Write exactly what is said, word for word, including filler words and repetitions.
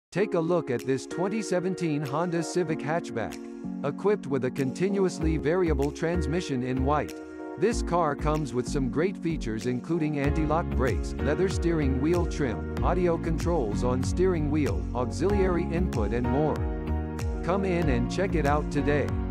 Take a look at this twenty seventeen Honda Civic Hatchback. Equipped with a continuously variable transmission in white. This car comes with some great features including anti-lock brakes, leather steering wheel trim, audio controls on steering wheel, auxiliary input and more. Come in and check it out today.